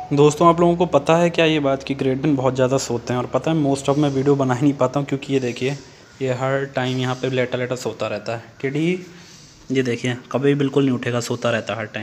दोस्तों आप लोगों को पता है क्या ये बात कि ग्रेट बहुत ज़्यादा सोते हैं, और पता है मोस्ट ऑफ मैं वीडियो बना ही नहीं पाता हूँ क्योंकि ये देखिए ये हर टाइम यहाँ पे लेटा लेटा सोता रहता है। टेडी ये देखिए कभी बिल्कुल नहीं उठेगा, सोता रहता है हर टाइम।